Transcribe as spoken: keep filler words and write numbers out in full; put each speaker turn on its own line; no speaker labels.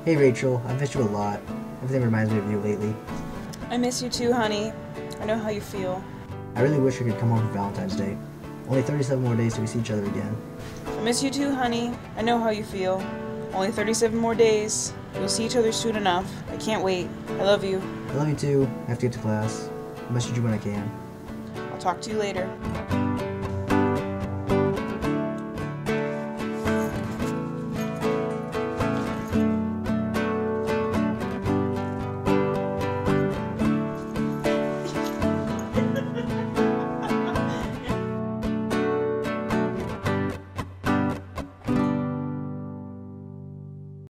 Hey Rachel, I've missed you a lot. Everything reminds me of you lately.
I miss you too, honey. I know how you feel.
I really wish I could come home for Valentine's Day. Only thirty-seven more days till we see each other again.
I miss you too, honey. I know how you feel. Only thirty-seven more days. We'll see each other soon enough. I can't wait. I love you.
I love you too. I have to get to class. I'll message you when I can.
I'll talk to you later.